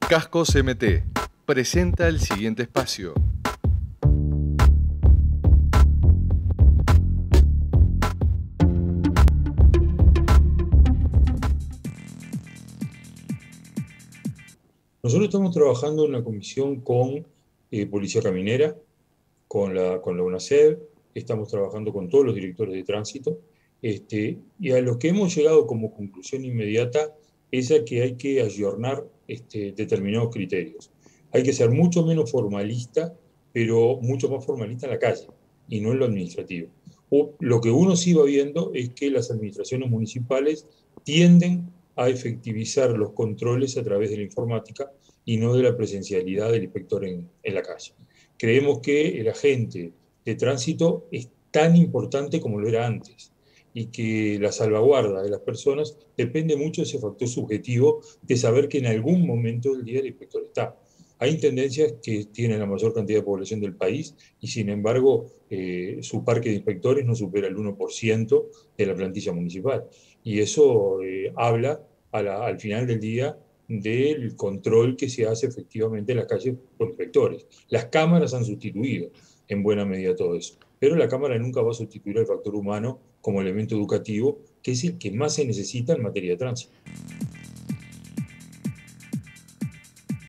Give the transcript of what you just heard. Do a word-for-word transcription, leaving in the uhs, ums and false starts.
Casco C M T presenta el siguiente espacio. Nosotros estamos trabajando en una comisión con eh, Policía Caminera, con la, con la UNACEB, estamos trabajando con todos los directores de tránsito, este, y a lo que hemos llegado como conclusión inmediata es a que hay que ayornar este, determinados criterios. Hay que ser mucho menos formalista, pero mucho más formalista en la calle, y no en lo administrativo. O, lo que uno sí va viendo es que las administraciones municipales tienden a efectivizar los controles a través de la informática y no de la presencialidad del inspector en, en la calle. Creemos que el agente de tránsito es tan importante como lo era antes y que la salvaguarda de las personas depende mucho de ese factor subjetivo de saber que en algún momento del día el inspector está. Hay intendencias que tienen la mayor cantidad de población del país y sin embargo eh, su parque de inspectores no supera el uno por ciento de la plantilla municipal. Y eso eh, habla a la, al final del día del control que se hace efectivamente en las calles por inspectores. Las cámaras han sustituido en buena medida todo eso, pero la cámara nunca va a sustituir al factor humano como elemento educativo, que es el que más se necesita en materia de tránsito.